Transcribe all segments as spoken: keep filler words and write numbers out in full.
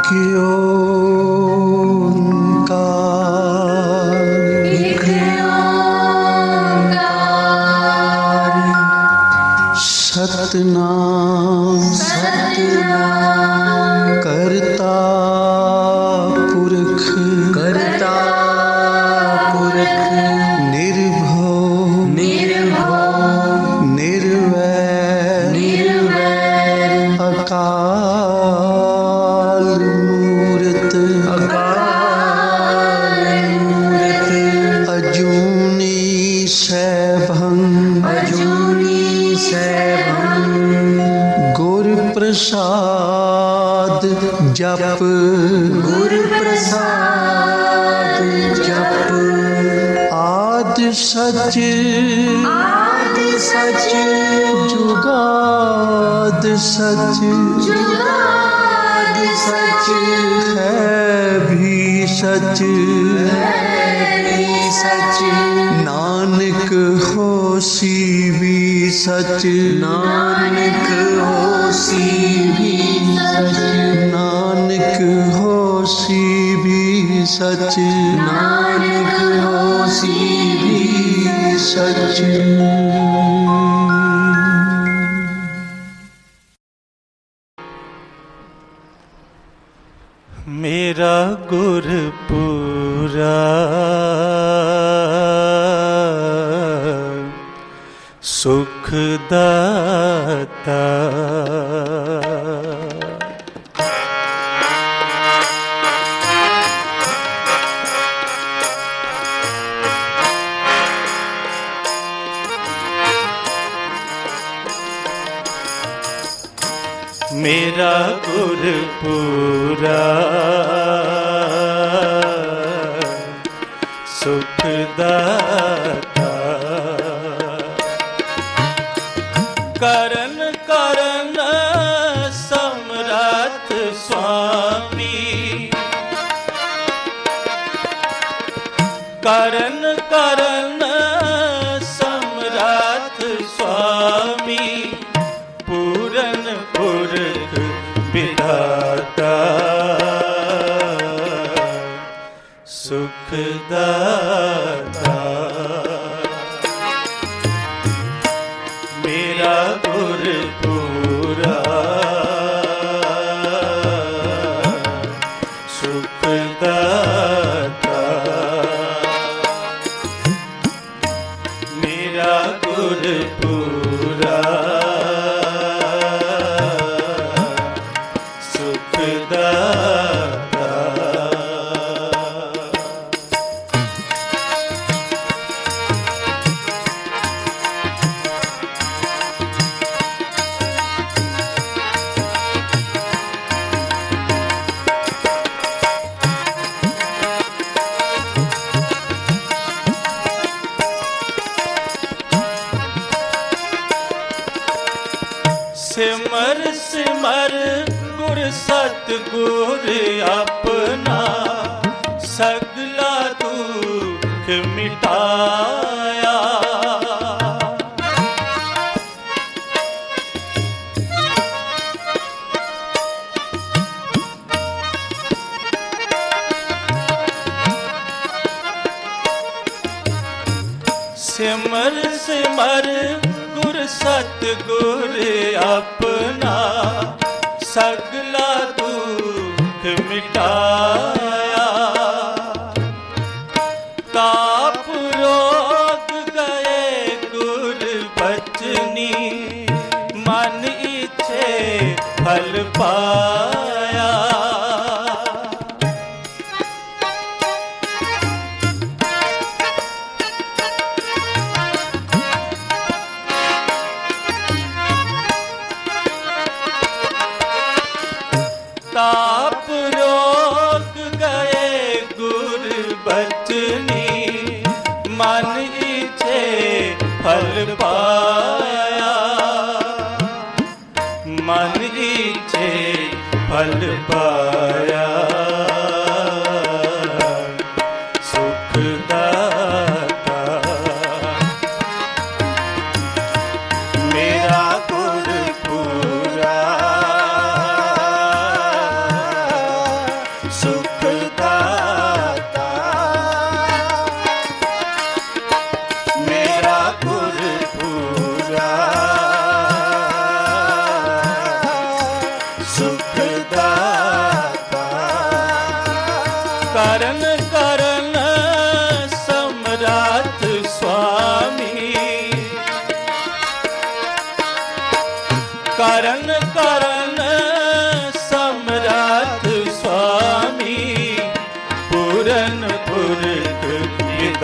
सतनाम सतनाम करता पुरख करता पुरख निर्भव निर्भव निर्वैर निर्वैर अकाल मूरत अकाल मूरत अजूनी सैभं अजूनी सैभं गुर प्रसाद जप गुर प्रसाद जप आद सच आद सच जुगाद सच जुगाद सच है भी सच है भी सच नानक होसी भी सच नानक होसी भी सच नानक होसी भी सच नानक होसी भी सच। मेरा गुरपुरा सुखदाता मेरा गुरपुरा सुखदाता करन करन समरथ स्वामी करन करन समरथ स्वामी पूरन पुरख विधाता सुखदाता मेरा गुरपुरा सुखदाता मेरा गुरपुरा सिमर सिमर गुर सतगुर अपना सगला दुख मिटाया सिमर सिमर गुर सतगुर अपना सगला दुख मिटाया ताप रोग गए गुर बचनी मन इच्छे फल पाया ताप रोग गए गुर बचनी मन इच्छे फल पाया मन इच्छे फल पाया सुखदाता मेरा गुरपुरा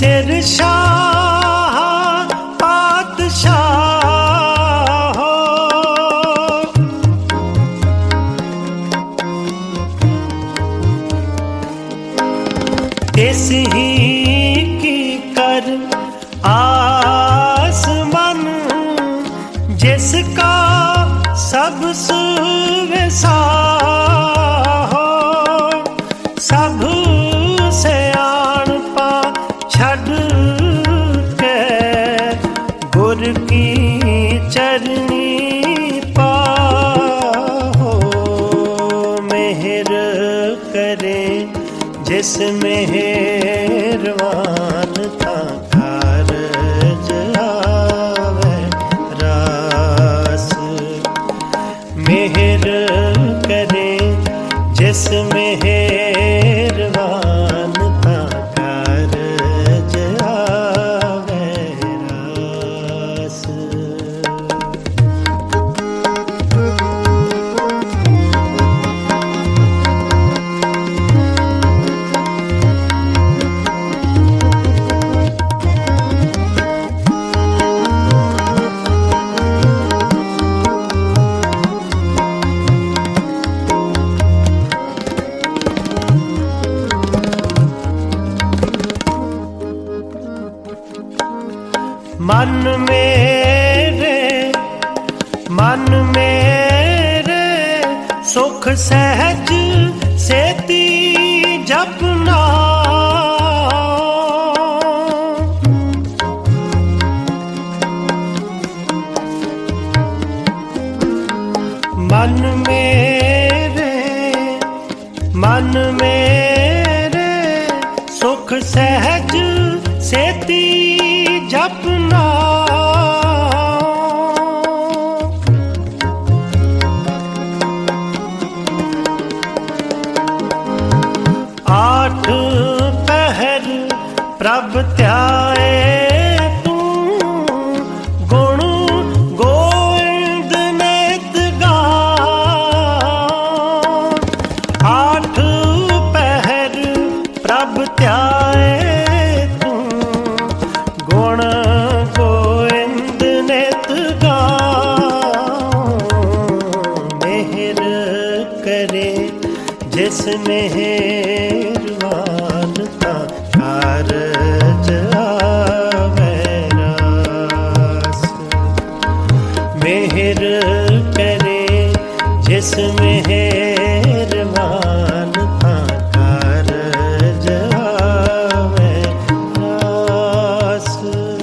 सिर शाह पातशाह हो, इस ही की कर आसमान, जिसका सब सुविसा हो, सब से आन पा छड़ के गुर की चरनी पाहो। मेहर करे जिस मेहरबान था कारज आवे रास। मेहर करे जिस मेहरबान था कारज आवे रास। मन मेरे मन मेरे सुख सहज सेती जपना। मन मेरे मन मेरे सुख सहज सेती जपना। आठ पहर प्रभ त्याए तू, गुण गोविंद नित गान। आठ पहर प्रभ त्याए तू, गुण गोविंद नित गान। मेहर करे जिस मेहरबान था कारज आवे रास। मेहर करे जिस मेहरबान था कारज आवे रास।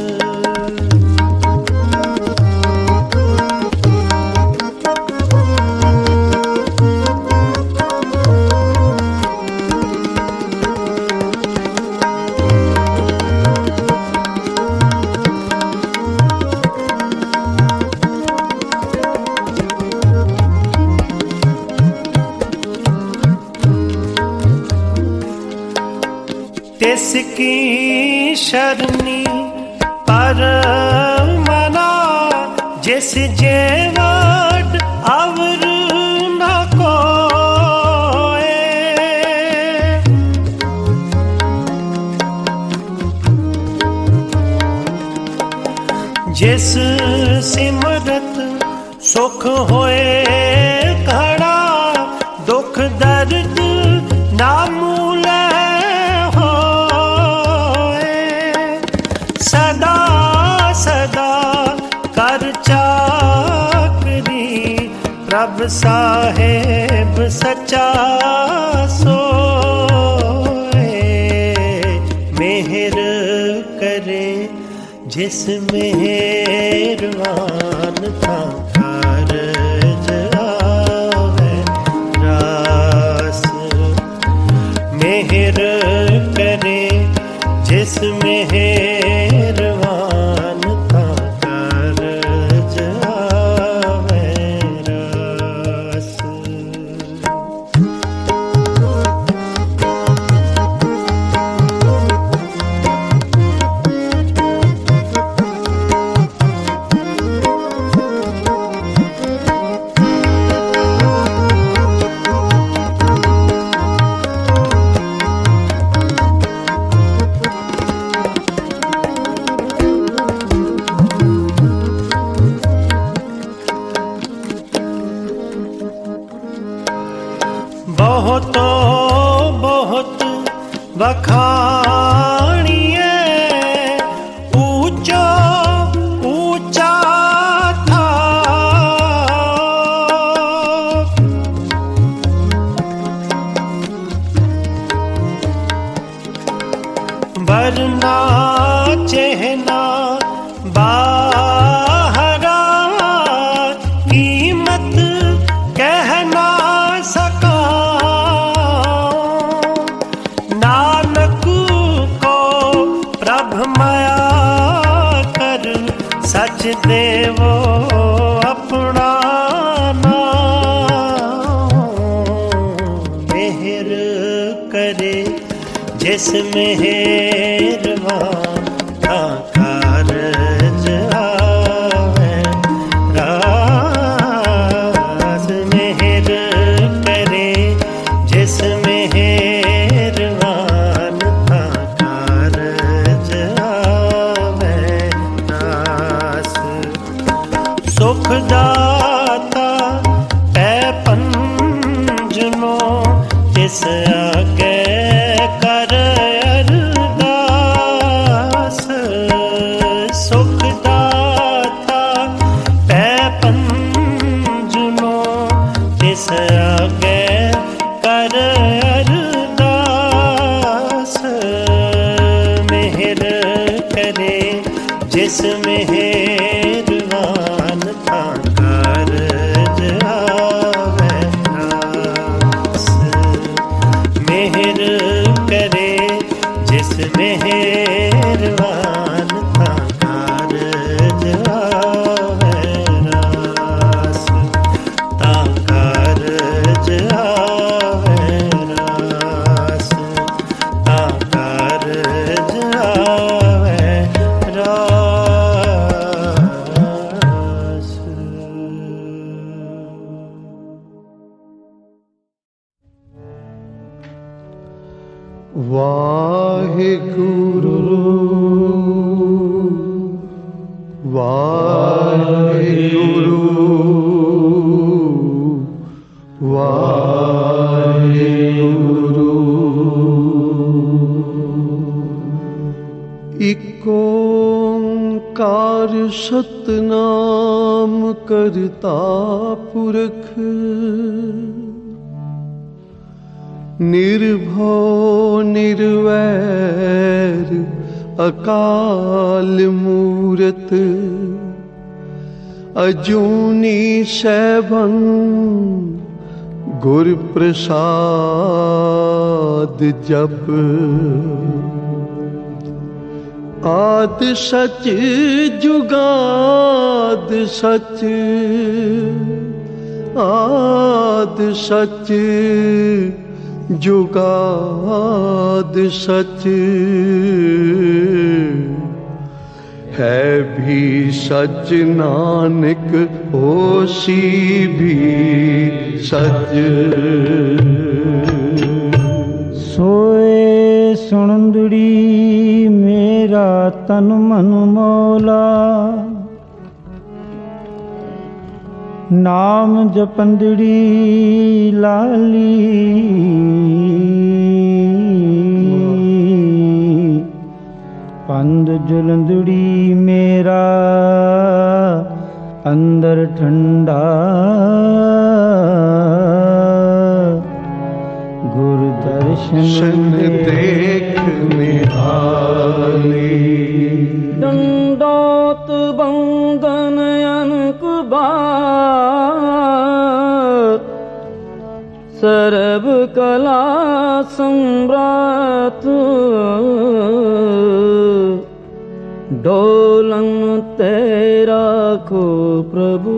तिसकी शरणी पर मना, जिस जेवट अवर न कोए। जिस सिमरत सुख होए घड़ा, दुख दर्द नामूल सदा सदा कर चाकरी। प्रभ साहेब सच्चा सोए। मेहर करे जिस मेहरबान था कारज आवे रास। मेहर करे जिस मेहरबान था कारज आवे रास। वखाणिए ऊंचो ऊंचा था। वरना चेहना बाहरा कीमत कह ना सका। नानक को प्रभ माया कर सच देवो अपना नाम। मेहर करे जिस मेहरबान का कारज आवे रास। मेहर करे जिस मेहरबान का कारज आवे रास। सुख दाता पै पंजनो जिस आगे कर अरदास। सुख दाता पै पंजनो जिस आगे कर अरदास। मेहर करे जिस मेहरबान का कारज आवे रास। मेहर करे जिस मेहरबान का कारज आवे रास। ता कारज आवे रास। ता कारज आवे रास। वाहिगुरु वाहिगुरु वाहिगुरु। इक ओंकार सतनाम करता पुरख। निर्भव निर्वैर अकाल मूरत। अजूनी सैभं गुर प्रसाद जप। आद सच जुगाद सच। आद सच जुगाद सच। है भी सच नानक होसी भी सच। सोए सुनंदड़ी मेरा तन मन मौला। नाम जपंदड़ी लाली। पंद जुलंदड़ी मेरा अंदर ठंडा। गुरु दर्शन देख निहाली। दंडोत बंदन अनक बार। सर्व कला सम्राट। डोलन तेरा को प्रभु।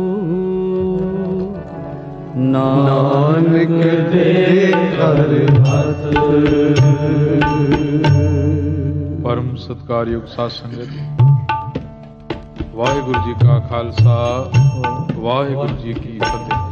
नानक दे कर हाथ। परम सत्कारयोग साध संगत, वाहिगुरु जी का खालसा वाहिगुरु जी की फतेह।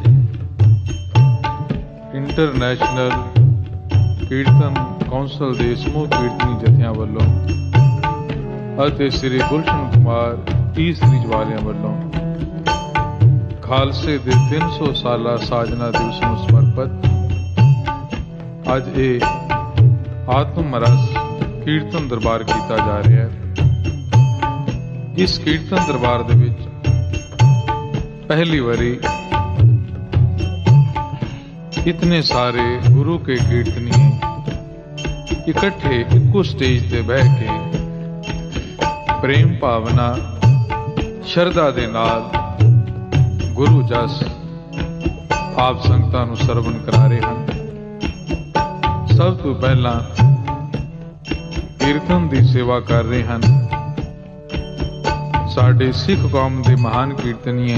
इंटरनेशनल कीर्तन कौंसल ਦੇ ਸਮੂਹ ਕੀਰਤਨੀ ਜਥਿਆਂ ਵੱਲੋਂ ਅਤੇ ਸ੍ਰੀ ਗੁਲਸ਼ਨ ਕੁਮਾਰ ਈਸਰੀ ਵਾਲਿਆਂ ਵੱਲੋਂ ਖਾਲਸੇ ਦੇ ਤਿੰਨ ਸੌ ਸਾਲਾ ਸਾਜਨਾ ਦਿਵਸ ਨੂੰ ਸਮਰਪਿਤ ਅੱਜ ਇਹ आत्म रस कीर्तन दरबार किया जा रहा है। इस कीर्तन दरबार दे विच पहली बारी इतने सारे गुरु के कीर्तनी इकट्ठे इको स्टेज ते बह के प्रेम भावना शरदा दे नाल गुरु जस आप संगतां नूं सरवण करा रहे हैं। सब तो पहला कीर्तन की सेवा कर रहे हैं साडे सिख कौम के महान कीर्तनीय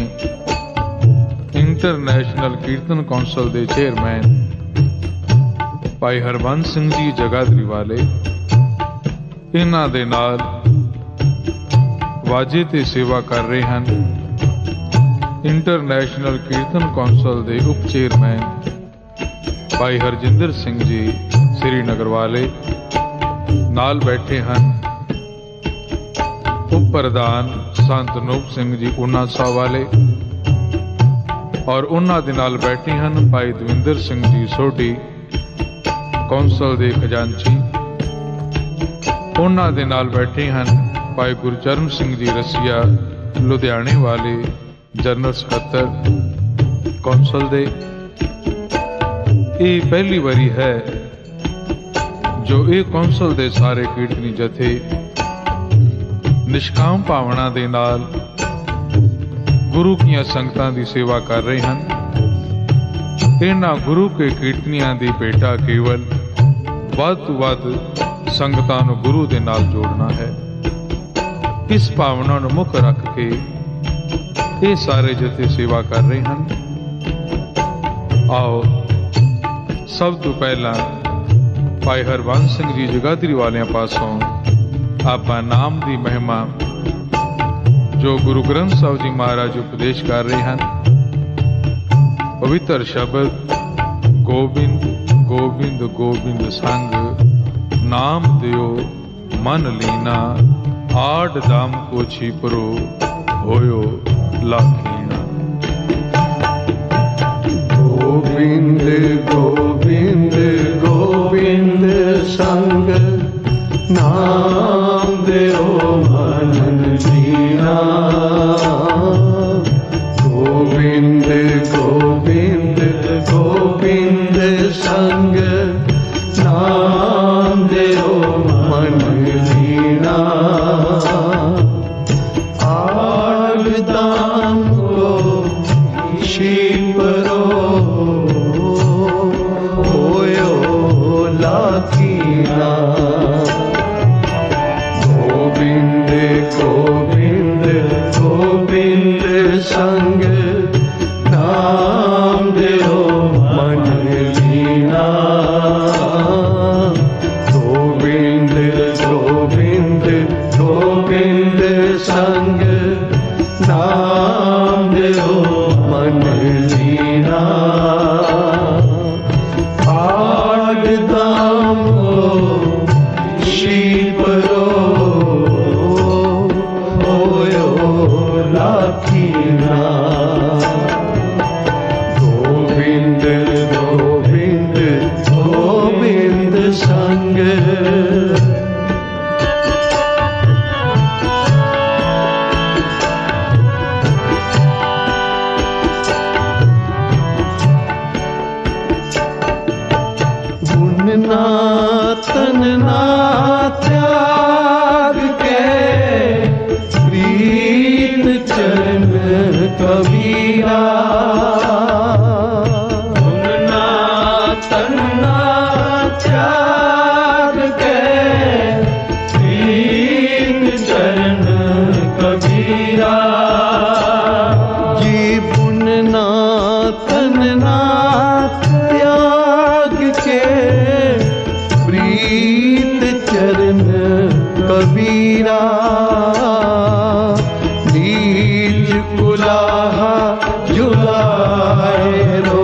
इंटरनेशनल कीर्तन कौंसल के चेयरमैन भाई हरबंस सिंह जी जगाधरी वाले। इन्हां दे नाल वाजे ते सेवा कर रहे हैं इंटरनेशनल कीर्तन कौंसल के उप चेयरमैन भाई हरजिंदर सिंह जी श्रीनगर वाले। नाल बैठे हैं उप प्रधान संत अनूप सिंह जी ऊना साहब वाले और उन्हां दे नाल बैठे हैं भाई दविंदर सिंह जी सोढी कौंसल के खजांची। उन्हां दे नाल बैठे हैं भाई गुरचरण सिंह जी रसिया लुधियाने वाले जनरल सकत्तर कौंसल दे। ये पहली बारी है जो ये कौंसल दे सारे कीर्तनी जथे निष्काम भावना दे नाल गुरु की संगतां दी सेवा कर रहे हैं। इन्हां गुरु के कीर्तनियां दी भेटा केवल वध तो वध संगतां नूं गुरु दे नाल जोड़ना है। इस भावना नूं मुख रख के ये सारे जथे सेवा कर रहे हैं। आओ सब तो पहला भाई हरबंस सिंह जी जगाधरी वालियां पासों आपां नाम दी महिमा जो गुरु ग्रंथ साहिब जी महाराज उपदेश कर रहे हैं। पवित्र शब्द गोबिंद गोबिंद गोबिंद संग नाम दियो मन लीना आठ दाम को छिपरो होयो लाखीना। गोविंद गोविंद गोविंद संग नाम देओ मन लीना। गोविंद गोविंद गोविंद संग नाम देओ मन लीना। आठ दाम को शिपरो होयो लाखीना। गोविंद गोविंद गोविंद संग नाम देओ मन लीना। गोविंद गोविंद गोविंद संग नाम देओ मन लीना। आठ दाम को शिपरो होयो लाखीना। गोविंद गोविंद गोविंद संग गुणना तनना त्याग के प्रीत चरण कबीरा। गुणना तनना त्याग के प्रीत चरण कबीरा। जी गुणना तनना त्याग के प्रीत चरण कबीरा। नीज कुलाहा जुलाए रो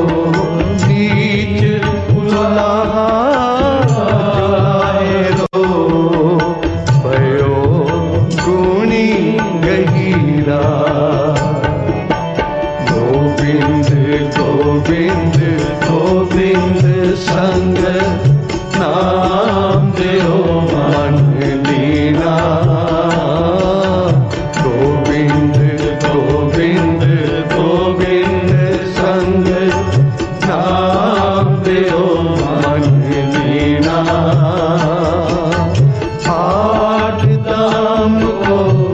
नीज कुलाहा जुलाए रो भयो गुणी गहीरा। गोविंद गोविंद गोविंद संग नाम कीना आठ दाम को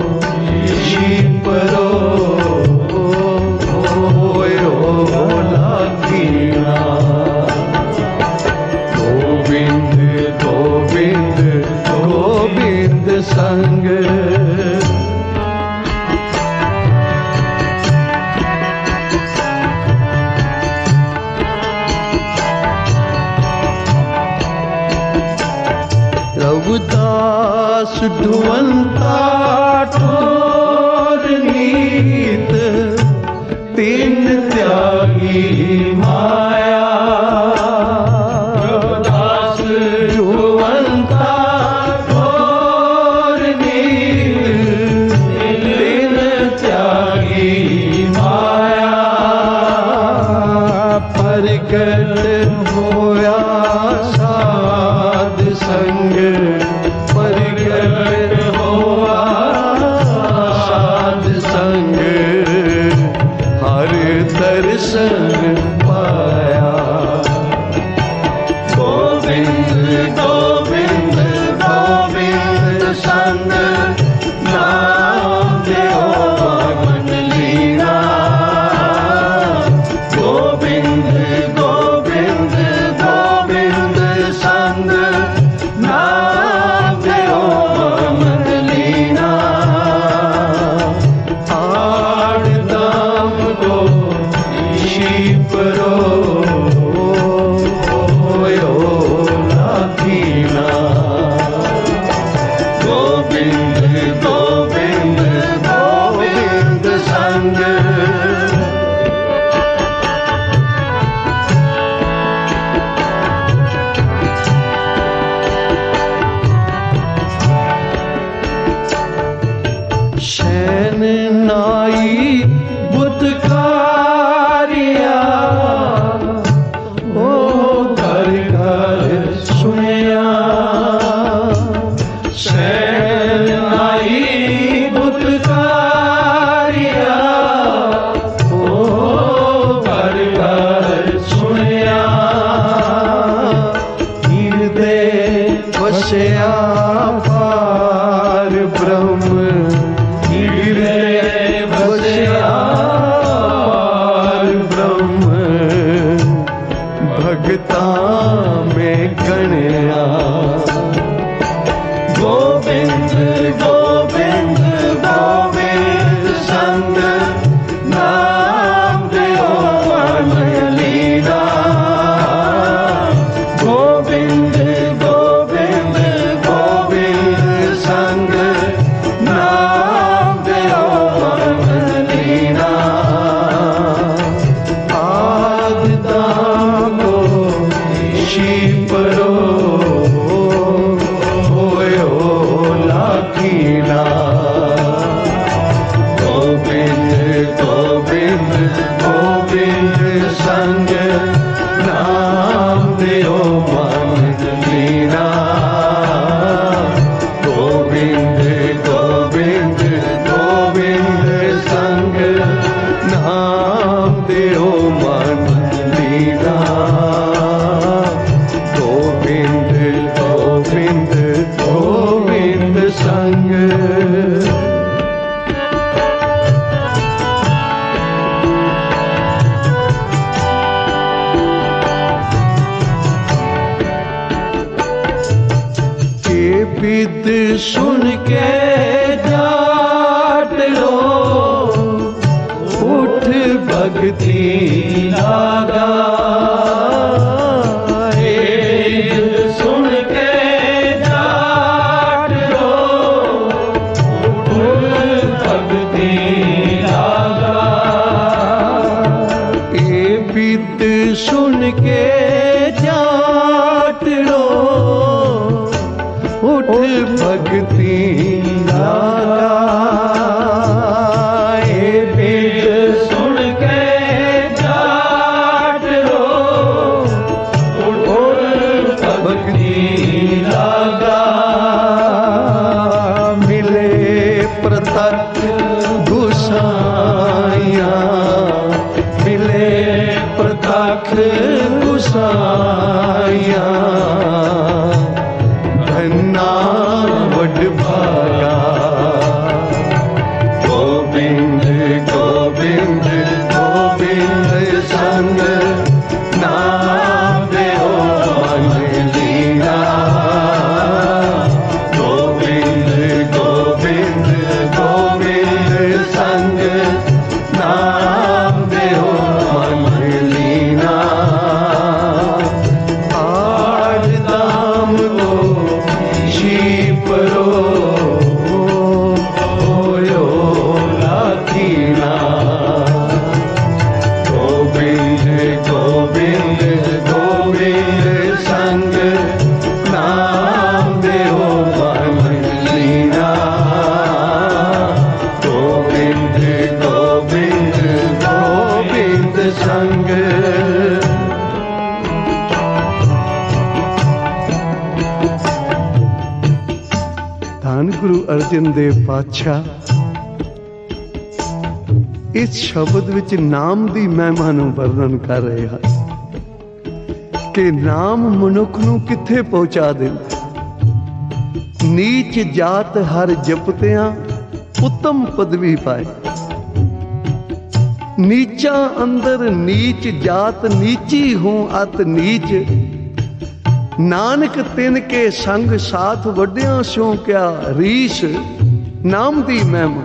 परो कीना गोविंद गोविंद गोविंद संग रघुदास ढुवंता ठोर नीत तीन त्यागी माया रघुदास ढुवंता ठोर नीत तीन त्यागी माया प्रगट होया साध संग प्रगट होया साध संग हर दर्शन पाया गोविंद गोविंद गोविंद संग नाम देओ मन लीना गोविंद गोविंद गोविंद संग नाम देओ मन लीना आठ दाम को परो कीना गोविंद गोविंद गोविंद संग शैन नाई बुतकारिया ओ घर घर सुनिया शैन नाई बुतकारिया ओ घर घर सुनिया हृदय वसया पार ब्रह्म हृदय वसया पार ब्रह्म भगता में गणया गोविंद गोविंद गोविंद संग नाम देओ मन लीना गोविंद गोविंद गोविंद संग नाम देओ मन लीना आद दाम को परो कीना गोविंद गोविंद गोविंद संग नाम देओ मन लीना गोविंद गोविंद गोविंद संग नाम देओ मन लीना गोविंद गोविंद गोविंद संग के विद सुन के जाट लो उठ भक्ति लागा सुन के जाट लो उठ भक्ति लागा ए विद सुन के जाट लो उठ भक्ति लागा ए बीज सुन के जाट लो उठ भक्ति लागा मिले प्रत्यक्ष गुसाइया मिले प्रत्यक्ष गुसाइया गुरु अर्जन देव पातशाह इस शब्द विच नाम दी महिमा नूं वर्णन कर रहे हैं कि नाम मनुख नूं किथे पहुंचा दिंदा। नीच जात हर जपतियां उत्तम पदवी पाए। नीचा अंदर नीच जात नीची हूं अत नीच, नानक तिन के संग साथ वड्डियां स्यों क्या रीस। नाम दी महिमा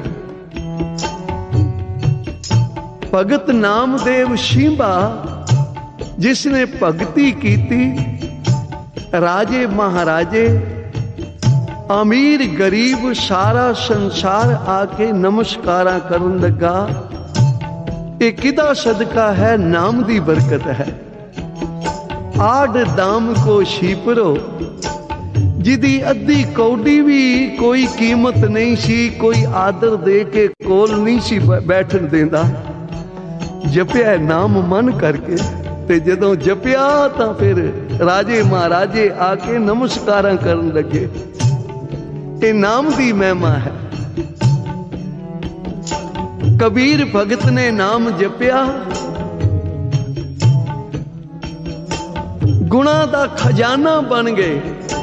भगत नामदेव शिंबा जिसने भगती कीती, राजे महाराजे अमीर गरीब सारा संसार आके नमस्कारा करन लगा। ये किदा सदका है? नाम दी बरकत है। आड दाम को शीपरो जिदी अद्धी कौडी भी कोई कीमत नहीं सी, कोई आदर दे के कोल नहीं सी बैठन देंदा। जपिया नाम मन करके ते जदों जपिया तां फिर राजे महाराजे आके नमस्कारां करन लगे। ये नाम दी महिमा है। कबीर भगत ने नाम जपिया, गुणा दा खजाना बन गए।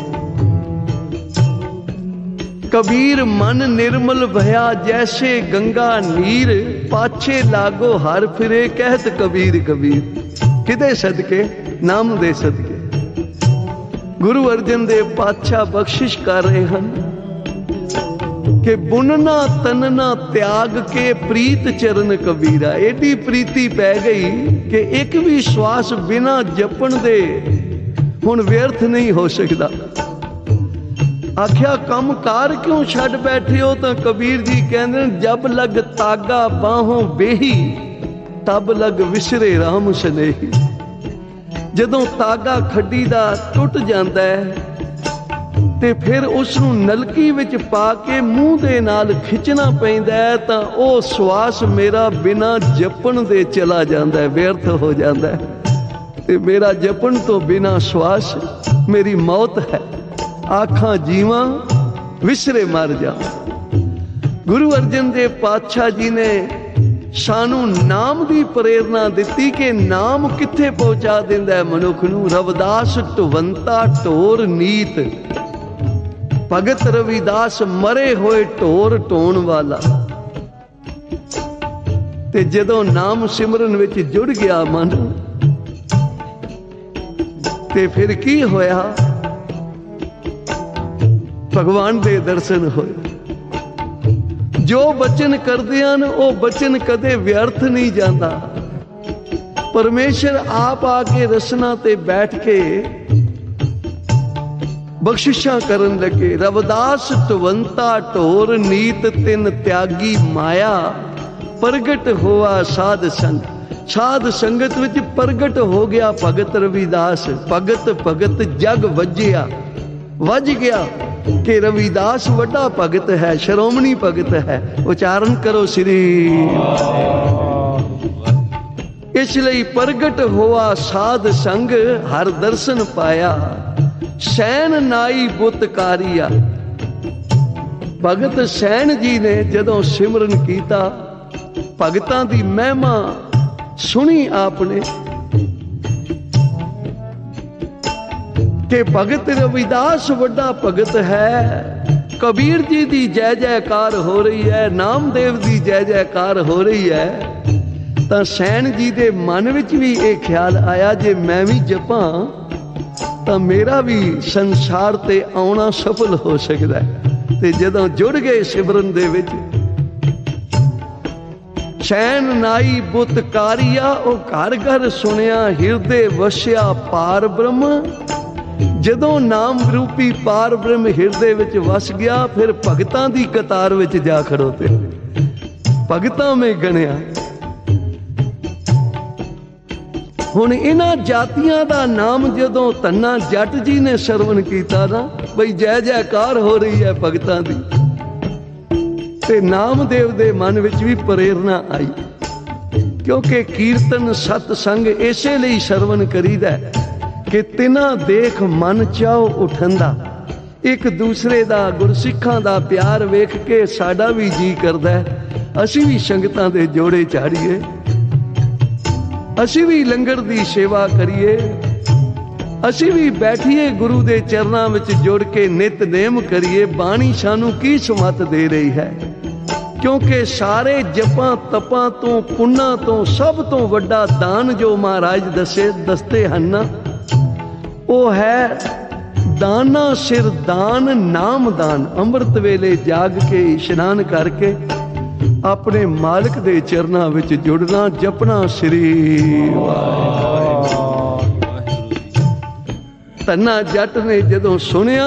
कबीर मन निर्मल भया जैसे गंगा नीर, पाछे लागो हर फिरे कहत कबीर कबीर। किदे सदके? नाम दे सदके। गुरु अर्जन देव पातशाह बख्शिश कर रहे हैं कि बुनना तनना त्याग के प्रीत चरण कबीरा। एडी प्रीति पै गई कि एक भी श्वास बिना जपन दे हुण व्यर्थ नहीं हो सकता। आख्या कम कार क्यों छड़ बैठे हो? तो कबीर जी कहते जब लग तागा बाहों बेही, तब लग विसरे राम स्नेही। जदों तागा खड्डी दा टुट जांदा है ते फिर उसनूं नलकी विच पा के मूंह दे नाल खिंचना पैंदा है, तां ओह श्वास मेरा बिना जपण दे चला जांदा है, व्यर्थ हो जांदा है। ते मेरा जपण तो बिना श्वास मेरी मौत है। आखां जीवा विसरे मर जा। गुरु अर्जन देव पातशाह जी ने सानू नाम दी प्रेरणा दिती कि नाम किथे पहुंचा दिंदा है मनुख नूं। रविदास ढवंता ढोर नीत, भगत रविदास मरे होए ढोर ढोण वाला। ते जदों नाम सिमरन विच जुड़ गया मन, ते फिर की होया? भगवान दे दर्शन होए। जो बचन करदे हन वो बचन कदे व्यर्थ नहीं जाता। परमेश्वर आप आके रसना ते बैठ के बख्शिशा करन लगे। रविदास ढवंता ढोर नीत तिन त्यागी माया, प्रगट होआ साध संग। साध संगत विच प्रगट हो गया भगत रविदास। भगत भगत जग वजिया, वज गया कि रविदास वड्डा भगत है, श्रोमणी भगत है। उच्चारण करो श्री। इसलिए प्रगट हुआ साध संग, हर दर्शन पाया। सैन नाई बुतकारिया। भगत सैन जी ने जदों सिमरन कीता, भगतां दी महिमा सुनी आपने कि भगत रविदास वड्डा भगत है। कबीर जी दी जय जयकार हो रही है, नामदेव दी जय जयकार हो रही है। तां सैन जी दे मन विच भी ये ख्याल आया जे मैं भी जपां तां मेरा भी संसार ते आउणा सफल हो सकदा है। ते जदों जुड़ गए सिमरन दे विच, सैन नाई बुतकारिया ओ घर घर सुनिया, हिरदे वसिया पार ब्रह्म। जदों नाम रूपी पार ब्रह्म हिरदे विच वस गया, फिर भगतां दी कतार विच जा खड़ोते, भगतां में गणिया। हुण इन्हां जातियां दा नाम जदों धन्ना जट जी ने सरवण कीता ना, बई जय जयकार हो रही है भगतां दी, ते नामदेव दे मन विच भी प्रेरणा आई। क्योंकि कीर्तन सतसंग इसे लिए सरवण करीदा कि तिना देख मन चाओ उठंदा, एक दूसरे दा गुरसिखां दा प्यार वेख के साडा भी जी करदा है असी भी संगतां दे जोड़े चाड़ीए, असी भी लंगर दी सेवा करिए, असी भी बैठिए गुरु दे चरनां विच जुड़ के नितनेम करिए। बाणी सानू की समत दे रही है, क्योंकि सारे जपां तपां तो पुन्नां तो सब तो वड्डा दान जो महाराज दसे दसते हन ना, वो है दाना सिर दान नाम दान। अमृत वेले जाग के इशनान करके अपने मालिक दे चरनां विच जुड़ना, जपना श्री वाहिगुरू। धन्ना जट ने जदों सुनिया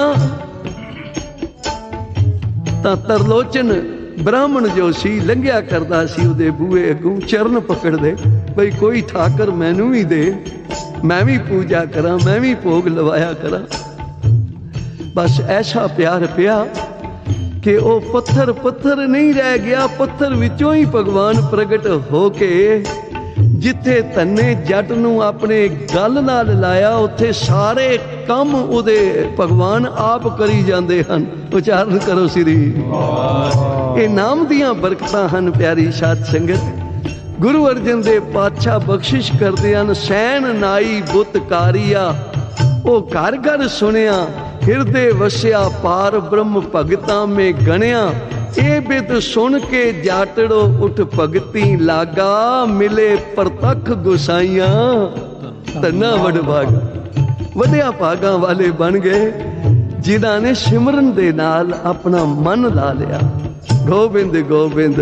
तां तरलोचन ब्राह्मण जो सी लंघिया करदा सी उहदे बूहे अगों चरण पकड़ दे, बई कोई ठाकर मैनू भी दे, मैं भी पूजा करा, मैं भी भोग लवाया करा। बस ऐसा प्यार पिया कि वो पत्थर पत्थर नहीं रह गया, पत्थर विचों ही भगवान प्रगट हो के जिथे धन्ने जट नूं अपने गल नाल लाया, उत्थे सारे काम उहदे भगवान आप करी जांदे हन। उचारण करो श्री। ये नाम दियां बरकतां हन प्यारी साध संगत। गुरु अर्जन देव पातशाह बख्शिश करदे हन, सैन नाई बुत कारिया, ओ घर घर सुनिया, हिरदे वसिया पार ब्रह्म भगतां में गणिया। ए बिद सुन के जाटड़ो उठ भगती लागा, मिले परतख गुसाइया धन्ना वड भागा। वड्या भागा वाले बन गए जिन्हां ने सिमरन दे नाल अपना मन ला लिया। गोबिंद गोबिंद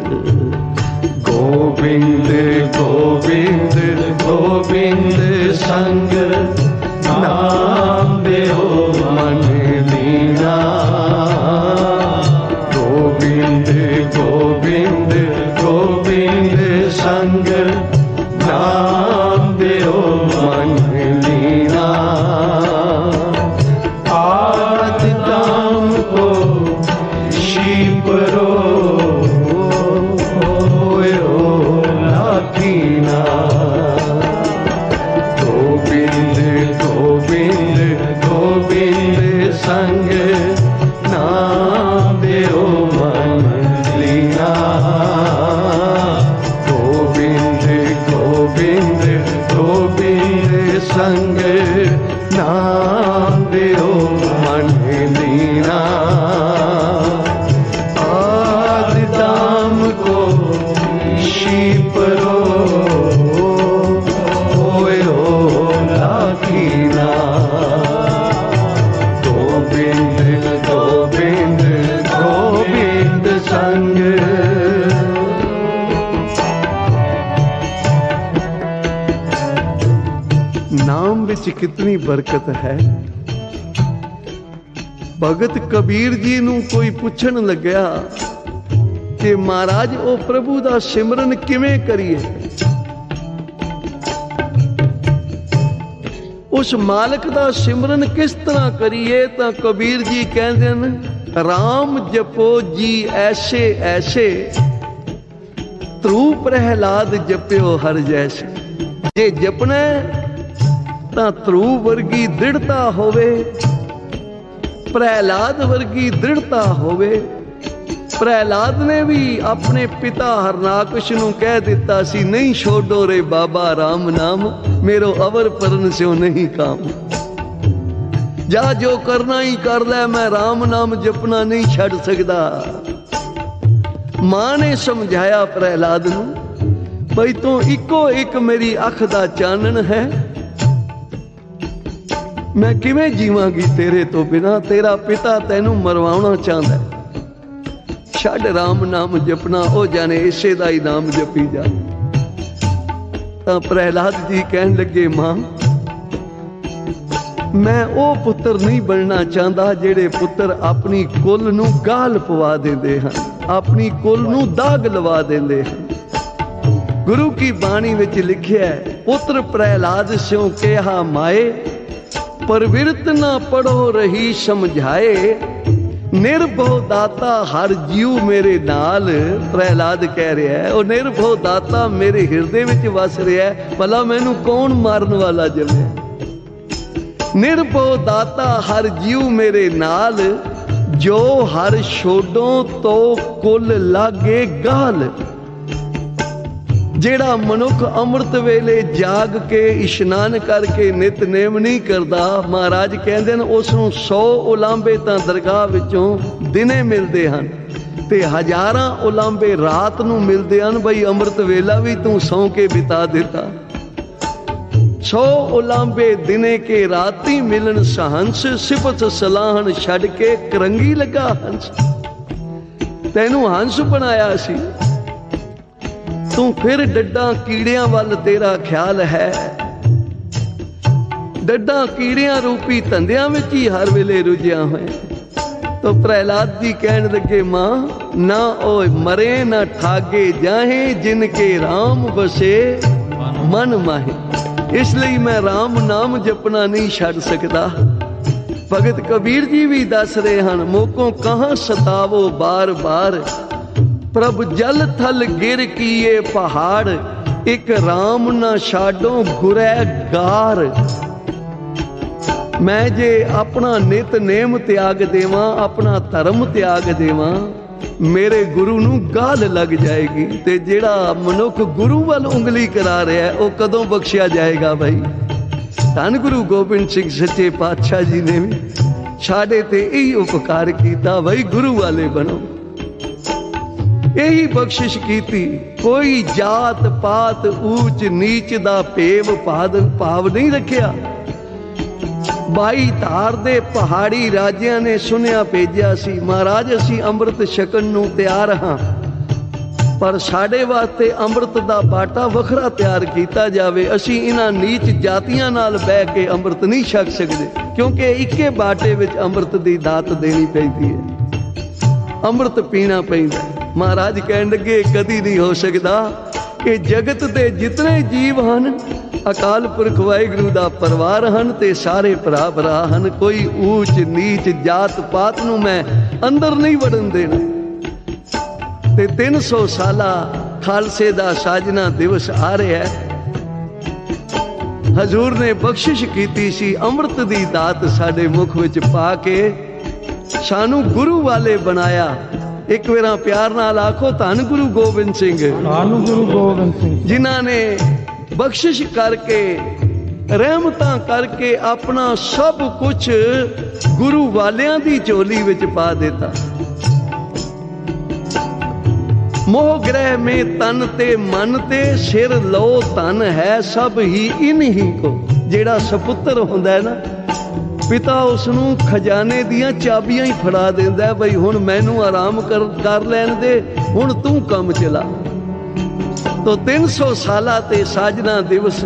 गोबिंद गोबिंद गोबिंद संग नाम देओ मन लीना। गोविंद गोविंद गोविंद संग नाम देओ मन लीना। आद दाम को शीपरो लाखीना। गोविंद गोविंद गोविंद संग नाम देओ मन लीना। गोविंद गोविंद गोविंद संग नाम देओ मन लीना। आद दाम को शीपरो लाखीना। गोविंद गोविंद गोविंद संग। नाम विच कितनी बरकत है। भगत कबीर जी नूं कोई पुछण लग्या कि महाराज ओ प्रभु दा सिमरन किवें करिए, उस मालिक दा सिमरन किस तरह करिए, तां कबीर जी कहंदे ने राम जपो जी ऐसे ऐसे, ध्रुव प्रहलाद जप्यो हर जैसे। जे जपना तां ध्रुव वर्गी दृढ़ता होवे, प्रहलाद वर्गी दृढ़ता होवे। प्रहलाद ने भी अपने पिता हरनाकश नूं कह दिता सी, नहीं छोड़ो रे बाबा राम नाम, मेरो अवर परन स्यों नहीं काम। जा जो करना ही कर ले, मैं राम नाम जपना नहीं छड़ सकदा। मां ने समझाया प्रहलाद नूं, बई तू इको एक मेरी अख दा चानन है, मैं किवें जीवांगी तेरे तो बिना, तेरा पिता तैनू मरवाउणा चाहता है। छड़ राम नाम जपना, ओ जाने इसे दा ही नाम जपी जा। तां प्रहलाद जी कहन लगे, मां मैं ओ पुत्र नहीं बनना चाहता जेड़े पुत्र अपनी कुल नू गाल पवा देंदे हन, अपनी कुल नू दाग लवा देंदे हन। गुरु की बाणी विच लिखिया है, पुत्र प्रहलाद स्यों कहा माए, परविरत ना पढ़ो रही समझाए, निर्भव दाता हर जीव मेरे नाल। प्रहलाद कह रहा है, और निर्भव दाता मेरे हिरदे विच वस रहा है, भला मैनू कौन मारन वाला जमे। ਨਿਰਭਉ ਦਾਤਾ ਹਰ ਜੀਉ ਮੇਰੇ ਨਾਲ, ਜੋ ਹਰ ਛੋਡੋਂ ਤੋ ਕੁਲ ਲਾਗੇ ਗਾਲ। ਜਿਹੜਾ ਮਨੁੱਖ ਅੰਮ੍ਰਿਤ ਵੇਲੇ ਜਾਗ ਕੇ ਇਸ਼ਨਾਨ ਕਰਕੇ ਨਿਤਨੇਮ ਨਹੀਂ ਕਰਦਾ, ਮਹਾਰਾਜ ਕਹਿੰਦੇ ਨੇ ਉਸ ਨੂੰ ਸੌ ਉਲਾਂਬੇ ਤਾਂ ਦਰਗਾਹ ਵਿੱਚੋਂ ਦਿਨੇ ਮਿਲਦੇ ਹਨ ਤੇ ਹਜ਼ਾਰਾਂ ਉਲਾਂਬੇ ਰਾਤ ਨੂੰ ਮਿਲਦੇ ਹਨ। ਬਈ ਅੰਮ੍ਰਿਤ ਵੇਲਾ ਵੀ ਤੂੰ ਸੌਂ ਕੇ ਬਿਤਾ ਦਿੱਤਾ। ਸੌ ਉਲਾਂਬੇ ਦਿਨੇ ਕੇ ਰਾਤੀ ਮਿਲਣ ਸਹੰਸ, ਸਿਫਤ ਸਲਾਹਣ ਛੱਡ ਕੇ ਕਰੰਗੀ ਲੱਗਾ ਹੰਸ। ਤੈਨੂੰ ਹੰਸ ਬਣਾਇਆ ਸੀ, ਤੂੰ ਫਿਰ ਡੱਡਾਂ ਕੀੜਿਆਂ ਵੱਲ ਤੇਰਾ ਖਿਆਲ ਹੈ। ਡੱਡਾਂ ਕੀੜਿਆਂ ਰੂਪੀ ਧੰਦਿਆਂ ਵਿੱਚ ਹੀ ਹਰ ਵੇਲੇ ਰੁੱਝਿਆ ਹੋਇਆ। ਤੋ ਪ੍ਰਹਿਲਾਦ ਜੀ ਕਹਿਣ ਲੱਗੇ, ਮਾਂ ਨਾ ਓਏ ਮਰੇ ਨਾ ਠਾਗੇ ਜਾਹੇ, ਜਿਨ ਕੇ ਰਾਮ ਵਸੇ ਮਨ ਮਾਹੇ। ਇਸ ਲਈ ਮੈਂ ਰਾਮ ਨਾਮ ਜਪਣਾ ਨਹੀਂ ਛੱਡ ਸਕਦਾ। ਭਗਤ ਕਬੀਰ ਜੀ ਵੀ ਦੱਸ ਰਹੇ ਹਨ, ਮੋਕੋਂ ਕਹਾਂ ਸਤਾਵੋ ਬਾਰ ਬਾਰ, ਪ੍ਰਭ ਜਲ ਥਲ ਗਿਰ ਕੀਏ ਪਹਾੜ, ਇੱਕ ਰਾਮ ਨਾ ਛਾਡੋ ਗੁਰੈਗਾਰ। ਮੈਂ ਜੇ ਆਪਣਾ ਨਿਤਨੇਮ ਤਿਆਗ ਦੇਵਾਂ, ਆਪਣਾ ਧਰਮ ਤਿਆਗ ਦੇਵਾਂ, ਮੇਰੇ ਗੁਰੂ ਨੂੰ ਗਾਲ ਲੱਗ ਜਾਏਗੀ। ਤੇ ਜਿਹੜਾ ਮਨੁੱਖ ਗੁਰੂ ਵੱਲ ਉਂਗਲੀ ਕਰਾ ਰਿਹਾ ਉਹ ਕਦੋਂ ਬਖਸ਼ਿਆ ਜਾਏਗਾ? ਭਾਈ ਧੰਨ ਗੁਰੂ ਗੋਬਿੰਦ ਸਿੰਘ ਸੱਚੇ ਪਾਤਸ਼ਾਹ ਜੀ ਨੇ ਵੀ ਸਾਡੇ ਤੇ ਇਹੀ ਉਪਕਾਰ ਕੀਤਾ, ਭਾਈ ਗੁਰੂ ਵਾਲੇ ਬਣੋ। ਇਹੀ ਬਖਸ਼ਿਸ਼ ਕੀਤੀ। ਕੋਈ ਜਾਤ ਪਾਤ ਊਚ ਨੀਚ ਦਾ ਭੇਵ ਭਾਵ ਨਹੀਂ ਰੱਖਿਆ। ਬਾਈ ਧਾਰ ਦੇ ਪਹਾੜੀ ਰਾਜਿਆਂ ਨੇ ਸੁਨੇਹਾ ਭੇਜਿਆ ਸੀ, ਮਹਾਰਾਜ ਅਸੀਂ ਅੰਮ੍ਰਿਤ ਛਕਣ ਨੂੰ ਤਿਆਰ ਹਾਂ, ਪਰ ਸਾਡੇ ਵਾਸਤੇ ਅੰਮ੍ਰਿਤ ਦਾ ਬਾਟਾ ਵੱਖਰਾ ਤਿਆਰ ਕੀਤਾ ਜਾਵੇ। ਅਸੀਂ ਇਹਨਾਂ ਨੀਚ ਜਾਤੀਆਂ ਨਾਲ ਬਹਿ ਕੇ ਅੰਮ੍ਰਿਤ ਨਹੀਂ ਛਕ ਸਕਦੇ, ਕਿਉਂਕਿ ਇੱਕੇ ਬਾਟੇ ਵਿੱਚ ਅੰਮ੍ਰਿਤ ਦੀ ਦਾਤ ਦੇਣੀ ਪੈਂਦੀ ਹੈ, ਅੰਮ੍ਰਿਤ ਪੀਣਾ ਪੈਂਦਾ। ਮਹਾਰਾਜ ਕਹਿਣ ਲੱਗੇ, ਕਦੀ ਨਹੀਂ ਹੋ ਸਕਦਾ ਕਿ ਜਗਤ ਦੇ ਜਿਤਨੇ ਜੀਵ ਹਨ ਅਕਾਲ ਪੁਰਖ ਵਾਹਿਗੁਰੂ ਦਾ ਪਰਿਵਾਰ ਹਨ ਤੇ ਸਾਰੇ ਭਰਾ ਭਰਾ ਹਨ। ਕੋਈ ਊਚ ਨੀਚ ਜਾਤ ਪਾਤ ਨੂੰ ਮੈਂ ਅੰਦਰ ਨਹੀਂ ਵੜਨ ਦੇਣਾ। ਤੇ ਤਿੰਨ ਸੌ ਸਾਲਾ ਖਾਲਸੇ ਦਾ ਸਾਜਨਾ ਦਿਵਸ ਆ ਰਿਹਾ ਹੈ। ਹਜ਼ੂਰ ਨੇ ਬਖਸ਼ਿਸ਼ ਕੀਤੀ ਸੀ, ਅੰਮ੍ਰਿਤ ਦੀ ਦਾਤ ਸਾਡੇ ਮੁਖ ਵਿੱਚ ਪਾ ਕੇ ਸਾਨੂੰ ਗੁਰੂ ਵਾਲੇ ਬਣਾਇਆ। ਇੱਕ ਵਾਰ ਪਿਆਰ ਨਾਲ ਆਖੋ, ਧੰਨ ਗੁਰੂ ਗੋਬਿੰਦ ਸਿੰਘ। ਧੰਨ ਗੁਰੂ ਗੋਬਿੰਦ ਸਿੰਘ ਜਿਨ੍ਹਾਂ ਨੇ ਬਖਸ਼ਿਸ਼ ਕਰਕੇ ਰਹਿਮਤਾਂ ਕਰਕੇ ਆਪਣਾ ਸਭ ਕੁਝ ਗੁਰੂ ਵਾਲਿਆਂ ਦੀ ਝੋਲੀ ਵਿੱਚ ਪਾ ਦਿੱਤਾ। ਮੋਹ ਗ੍ਰਹਿ ਮੇ ਤਨ ਤੇ ਮਨ ਤੇ ਸਿਰ ਲੋ ਧਨ ਹੈ ਸਭ ਹੀ ਇਨ ਹੀ ਕੋ। ਜਿਹੜਾ ਸਪੁੱਤਰ ਹੁੰਦਾ ਹੈ ਨਾ, ਪਿਤਾ ਉਸ ਨੂੰ ਖਜ਼ਾਨੇ ਦੀਆਂ ਚਾਬੀਆਂ ਹੀ ਫੜਾ ਦਿੰਦਾ, ਬਈ ਹੁਣ ਮੈਨੂੰ ਆਰਾਮ ਕਰ ਕਰ ਲੈਣ ਦੇ, ਹੁਣ ਤੂੰ ਕੰਮ ਚਲਾ। ਤੋ ਤਿੰਨ ਸੌ ਸਾਲਾ ਤੇ ਸਾਜਨਾ ਦਿਵਸ,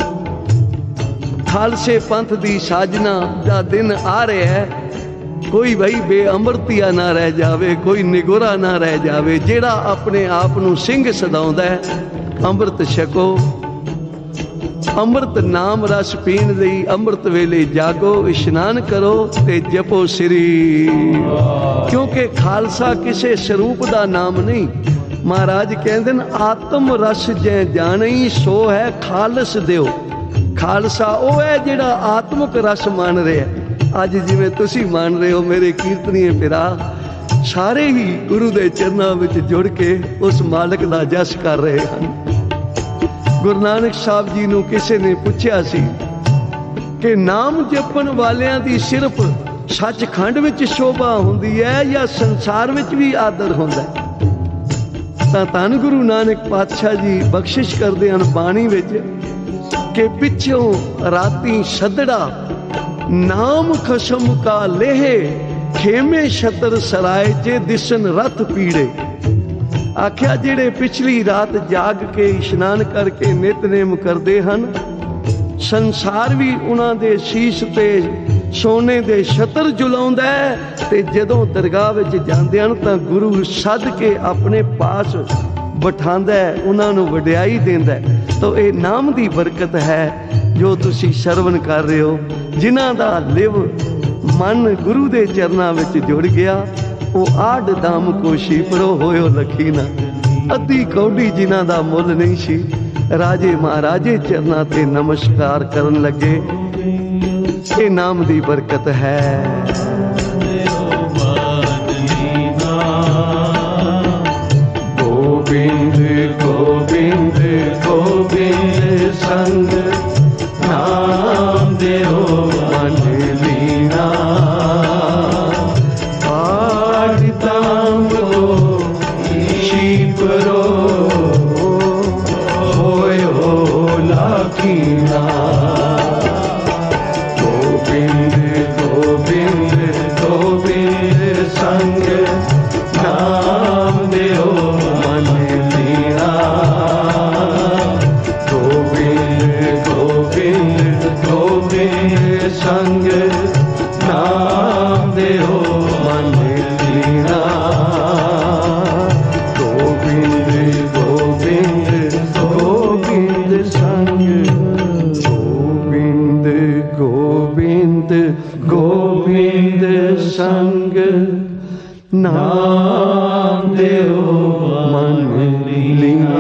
ਖਾਲਸੇ ਪੰਥ ਦੀ ਸਾਜਨਾ ਦਾ ਦਿਨ ਆ ਰਿਹਾ ਹੈ। ਕੋਈ ਬਈ ਬੇਅਮਰਤੀਆ ਨਾ ਰਹਿ ਜਾਵੇ, ਕੋਈ ਨਿਗੁਰਾ ਨਾ ਰਹਿ ਜਾਵੇ। ਜਿਹੜਾ ਆਪਣੇ ਆਪ ਨੂੰ ਸਿੰਘ ਸਦਾਉਂਦਾ ਹੈ, ਅੰਮ੍ਰਿਤ ਛਕੋ। ਅੰਮ੍ਰਿਤ ਨਾਮ ਰਸ ਪੀਣ ਲਈ ਅੰਮ੍ਰਿਤ ਵੇਲੇ ਜਾਗੋ, ਇਸ਼ਨਾਨ ਕਰੋ ਤੇ ਜਪੋ ਸ੍ਰੀ। ਕਿਉਂਕਿ ਖਾਲਸਾ ਕਿਸੇ ਸਰੂਪ ਦਾ ਨਾਮ ਨਹੀਂ। ਮਹਾਰਾਜ ਕਹਿੰਦੇ ਨੇ, ਆਤਮ ਰਸ ਜੈ ਜਾਣੀ ਸੋ ਹੈ ਖਾਲਸ ਦਿਓ। ਖਾਲਸਾ ਉਹ ਹੈ ਜਿਹੜਾ ਆਤਮਿਕ ਰਸ ਮੰਨ ਰਿਹਾ। ਅੱਜ ਜਿਵੇਂ ਤੁਸੀਂ ਮੰਨ ਰਹੇ ਹੋ ਮੇਰੇ ਕੀਰਤਨੀਏ ਪਿਰਾ, ਸਾਰੇ ਹੀ ਗੁਰੂ ਦੇ ਚਰਨਾਂ ਵਿੱਚ ਜੁੜ ਕੇ ਉਸ ਮਾਲਕ ਦਾ ਜਸ ਕਰ ਰਹੇ ਹਨ। ਗੁਰੂ ਨਾਨਕ ਸਾਹਿਬ ਜੀ ਨੂੰ ਕਿਸੇ ਨੇ ਪੁੱਛਿਆ ਸੀ ਕਿ ਨਾਮ ਜਪਣ ਵਾਲਿਆਂ ਦੀ ਸਿਰਫ ਸੱਚਖੰਡ ਵਿੱਚ ਸ਼ੋਭਾ ਹੁੰਦੀ ਹੈ ਜਾਂ ਸੰਸਾਰ ਵਿੱਚ ਵੀ ਆਦਰ ਹੁੰਦਾ ਹੈ? ਤਾਂ ਧੰਨ ਗੁਰੂ ਨਾਨਕ ਪਾਤਸ਼ਾਹ ਜੀ ਬਖਸ਼ਿਸ਼ ਕਰਦੇ ਹਨ ਬਾਣੀ ਵਿੱਚ ਕਿ ਪਿੱਛੋਂ ਰਾਤੀ ਸੱਦੜਾ ਨਾਮ ਖਸਮ ਕਾ ਲੇਹੇ, ਖੇਮੇ ਛਤਰ ਸਰਾਏ ਜੇ ਦਿਸਨ ਰਥ ਪੀੜੇ। ਆਖਿਆ ਜਿਹੜੇ ਪਿਛਲੀ ਰਾਤ ਜਾਗ ਕੇ ਇਸ਼ਨਾਨ ਕਰਕੇ ਨਿਤਨੇਮ ਕਰਦੇ ਹਨ, ਸੰਸਾਰ ਵੀ ਉਹਨਾਂ ਦੇ ਸੀਸ ਤੇ ਸੋਨੇ ਦੇ ਛਤਰ ਜੁਲਾਉਂਦਾ ਹੈ। ਤੇ ਜਦੋਂ ਦਰਗਾਹ ਵਿੱਚ ਜਾਂਦੇ ਹਨ ਤਾਂ ਗੁਰੂ ਸੱਦ ਕੇ ਆਪਣੇ ਪਾਸ ਬਿਠਾਉਂਦਾ ਹੈ, ਉਹਨਾਂ ਨੂੰ ਵਡਿਆਈ ਦਿੰਦਾ ਹੈ। ਤਾਂ ਇਹ ਨਾਮ ਦੀ ਬਰਕਤ ਹੈ ਜੋ ਤੁਸੀਂ ਸਰਵਣ ਕਰ ਰਹੇ ਹੋ। ਜਿਨ੍ਹਾਂ ਦਾ ਲਿਵ ਮਨ ਗੁਰੂ ਦੇ ਚਰਨਾਂ ਵਿੱਚ ਜੁੜ ਗਿਆ, ਉਹ ਆਡ ਦਾਮ ਕੋ ਸ਼ੀਪਰੋ ਹੋਇਓ ਲਖੀ ਨਾ। ਅੱਧੀ ਕੌਡੀ ਜਿਨ੍ਹਾਂ ਦਾ ਮੁੱਲ ਨਹੀਂ ਸੀ, ਰਾਜੇ ਮਹਾਰਾਜੇ ਚਰਨਾਂ ਤੇ ਨਮਸਕਾਰ ਕਰਨ ਲੱਗੇ। ये नाम दी बरकत है। गोविंद गोविंद गोविंद संग नाम देओ मन लीना। आठ ताम लो शीपरो होयो लाखीना। गोविंद गोविंद गोविंद संग नाम देओ मन लीना। गोविंद गोविंद गोविंद संग नाम देओ मन लीना। गोविंद गोविंद गोविंद संग। गोविंद गोविंद गोविंद संग नाम देओ मन लीना।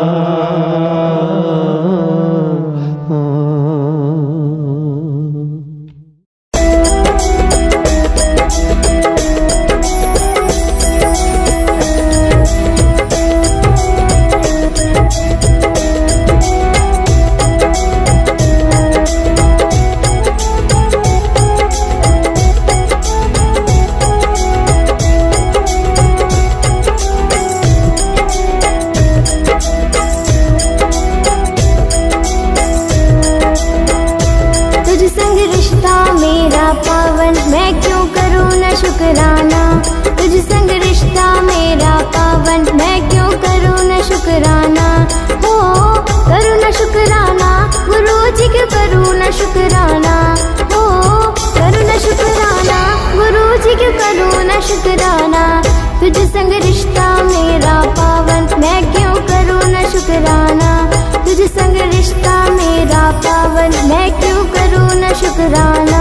शुक्राना तुझ संग रिश्ता मेरा पावन, मैं क्यों करूँ न शुक्राना। हो करूँ न शुक्राना गुरु जी क्यों करूँ न शुक्राना। हो करूँ न शुक्राना गुरु जी क्यों करूँ न शुक्राना। तुझ संग रिश्ता मेरा पावन, मैं क्यों करूँ न शुक्राना। तुझ संग रिश्ता मेरा पावन, मैं क्यों करूँ न शुक्राना।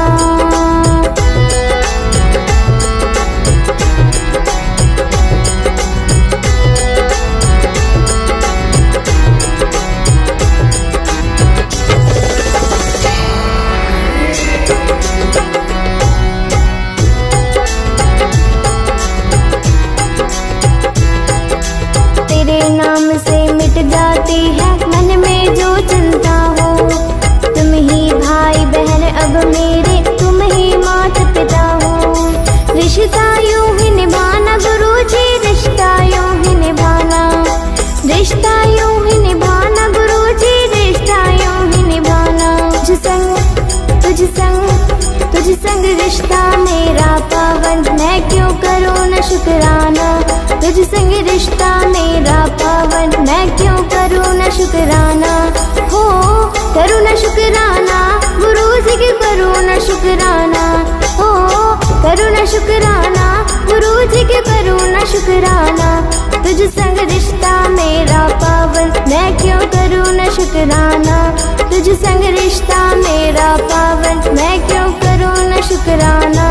जाती है मन में जो चिंता हो, तुम ही भाई बहन अब मेरे, तुम ही माता पिता हो। रिश्ता यूं ही निभाना गुरु जी, रिश्ता यूं ही निभाना। रिश्ता यूं ही निभाना गुरु जी, रिश्ता यूं ही निभाना। तुझ संग तुझ संग तुझ संग रिश्ता मेरा पावन, मैं क्यों करूँ न शुक्राना। तुझ संग रिश्ता मेरा पावन, मैं क्यों करूँ न शुक्राना। हो करूँ न शुक्राना गुरु जी की करूँ न शुक्राना। हो करूँ न शुक्राना गुरु जी की करूँ न शुक्राना। तुझ संग रिश्ता मेरा पावन, मैं क्यों करूँ न शुक्राना। तुझ संग रिश्ता मेरा पावन, मैं क्यों करूँ न शुक्राना।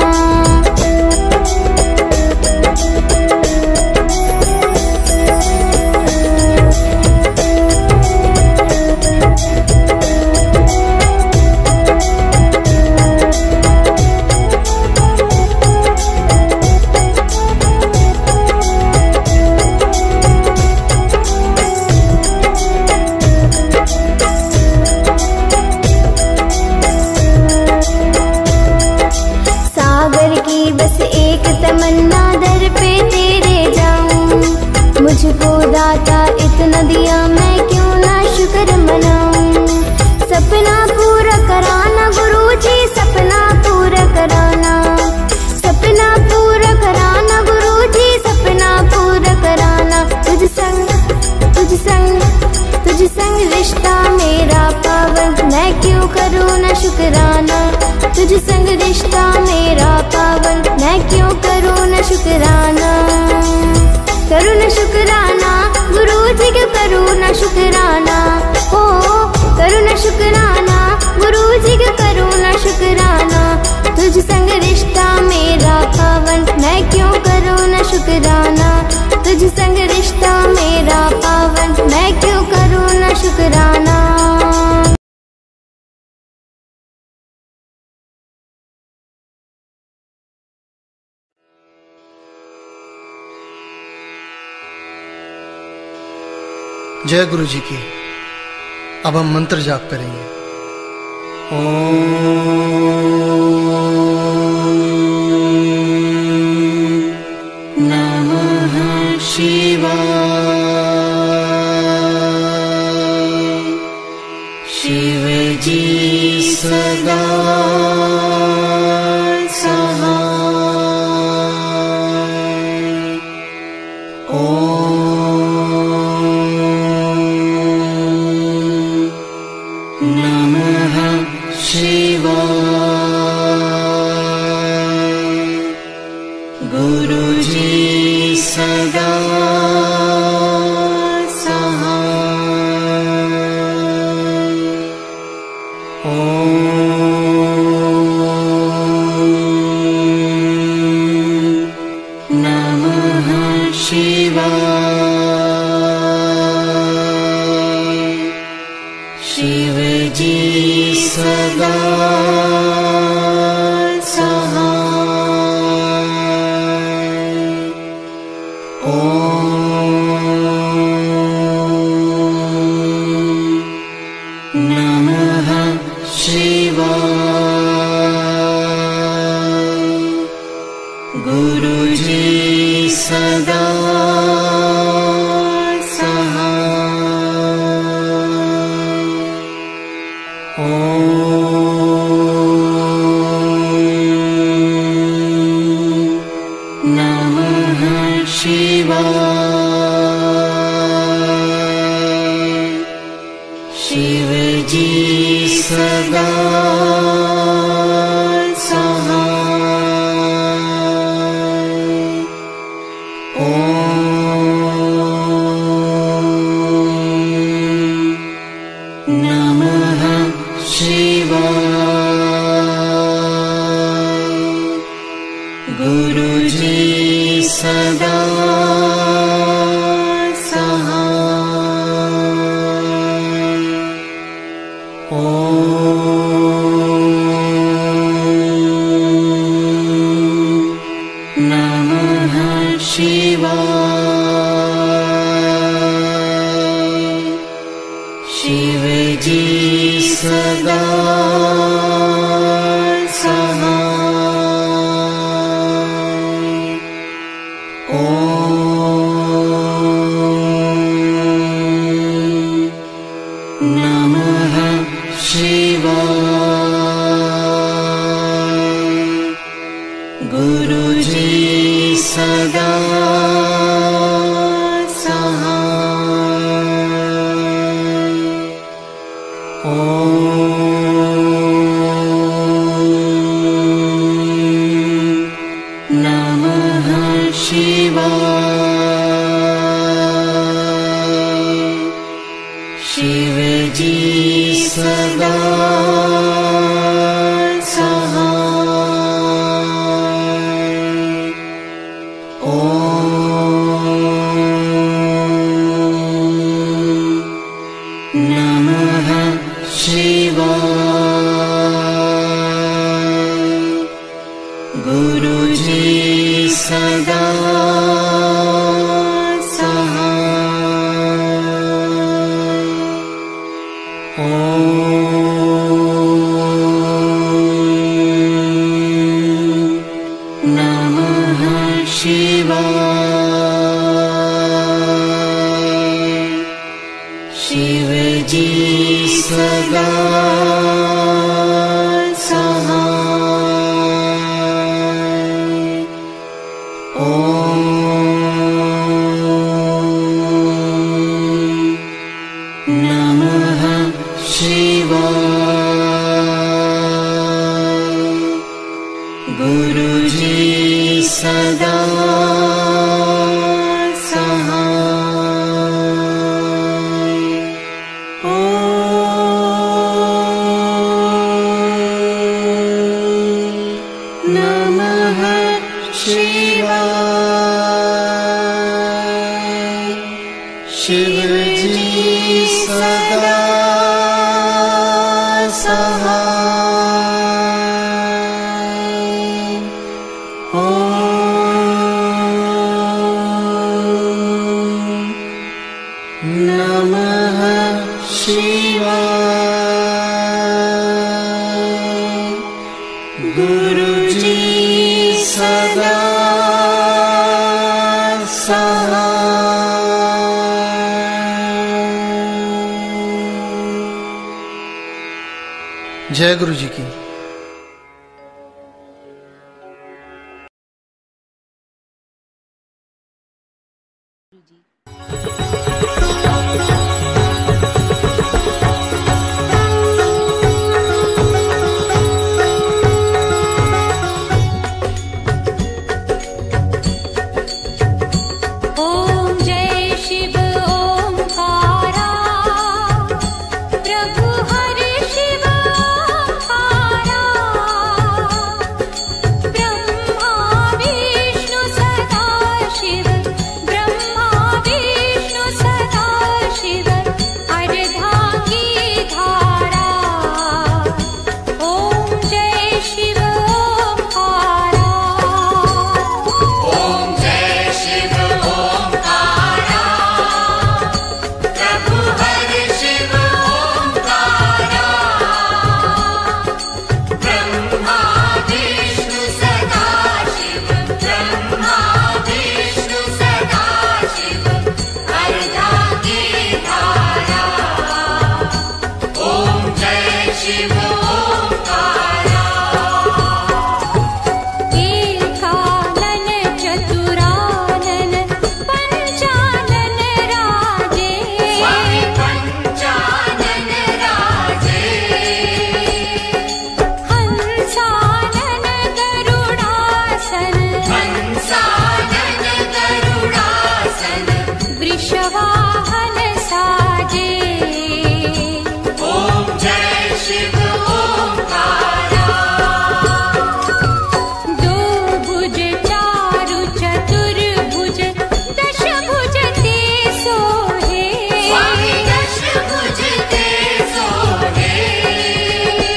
तमन्ना दर पे तेरे जाऊं, मुझको दाता इतना दिया, मैं क्यों ना शुक्र मनाऊं। सपना पूरा कराना गुरु जी, सपना पूरा कराना। सपना पूरा कराना गुरु जी, सपना पूरा कराना। तुझ संग तुझ संग तुझ संग रिश्ता मेरा पावन, मैं क्यों करूँ न शुक्राना। तुझ संग रिश्ता मेरा पावन, मैं क्यों करूँ न शुक्राना। करूँ न शुक्राना गुरु जी क्यों करूँ न शुक्राना। हो करूँ न शुक्राना गुरु जी क्यों करूँ न शुक्राना। तुझ संग रिश्ता मेरा पावन, मैं क्यों करूँ न शुक्राना। तुझ संग रिश्ता मेरा पावन, मैं क्यों करूँ न शुक्राना। जय गुरु जी की। अब हम मंत्र जाप करेंगे। ओम नमः शिवाय। शिव जी सदा नमः शिवाय। गुरुजी सदा सहाय। जय गुरु जी की।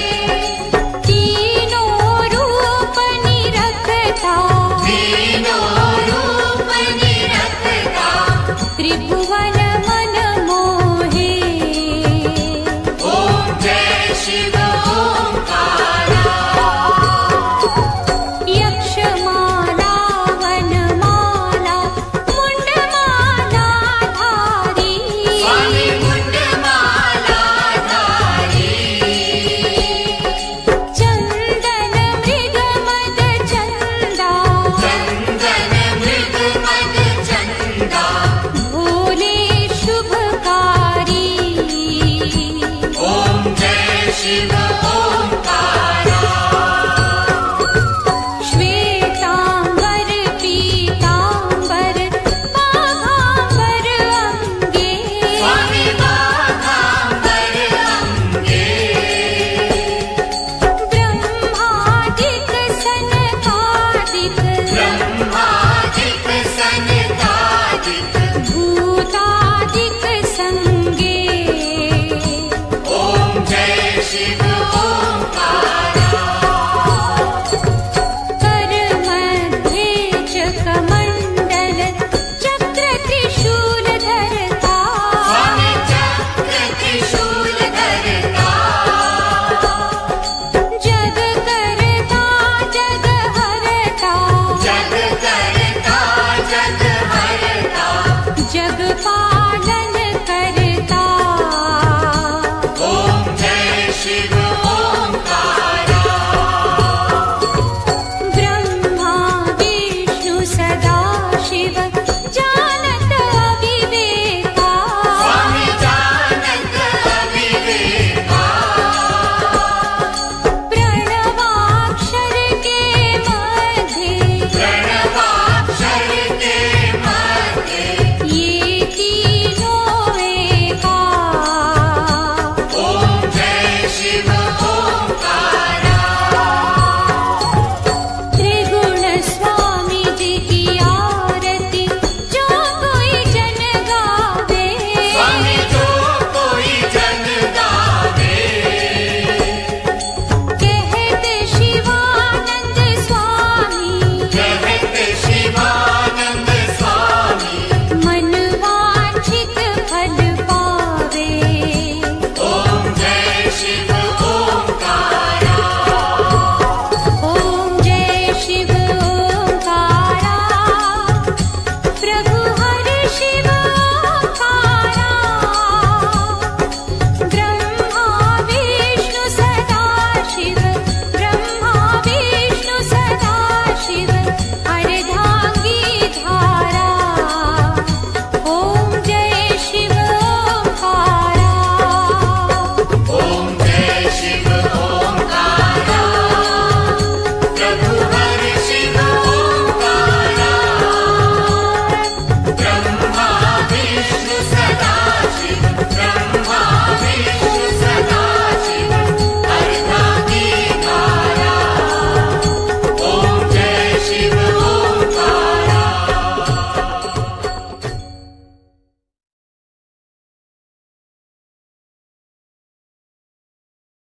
तीनों